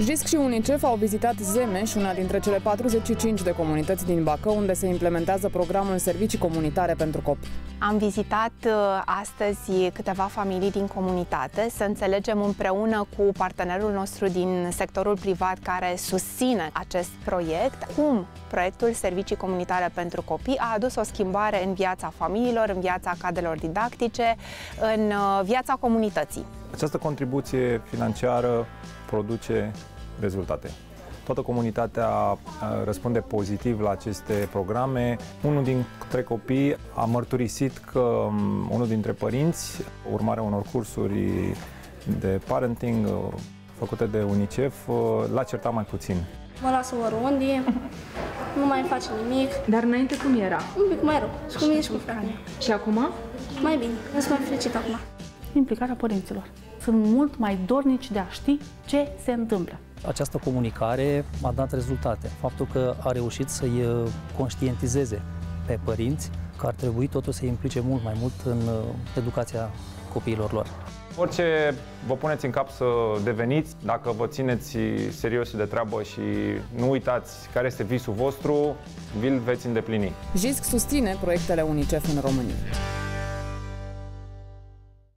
JISC și UNICEF au vizitat Zemeș, una dintre cele 45 de comunități din Bacău, unde se implementează programul Servicii Comunitare pentru Copii. Am vizitat astăzi câteva familii din comunitate să înțelegem împreună cu partenerul nostru din sectorul privat care susține acest proiect cum proiectul Servicii Comunitare pentru Copii a adus o schimbare în viața familiilor, în viața cadrelor didactice, în viața comunității. Această contribuție financiară produce rezultate. Toată comunitatea răspunde pozitiv la aceste programe. Unul dintre copii a mărturisit că unul dintre părinți, urmarea unor cursuri de parenting făcute de UNICEF, l-a certat mai puțin. Mă lasă oriunde, nu mai face nimic. Dar înainte cum era? Un pic mai rău, și cu mine și cu fratele. Și acum? Mai bine, sunt mai fericit acum. Implicarea părinților. Sunt mult mai dornici de a ști ce se întâmplă. Această comunicare a dat rezultate. Faptul că a reușit să-i conștientizeze pe părinți că ar trebui totuși să-i implice mult mai mult în educația copiilor lor. Orice vă puneți în cap să deveniți, dacă vă țineți serios de treabă și nu uitați care este visul vostru, vi-l veți îndeplini. JISC susține proiectele UNICEF în România.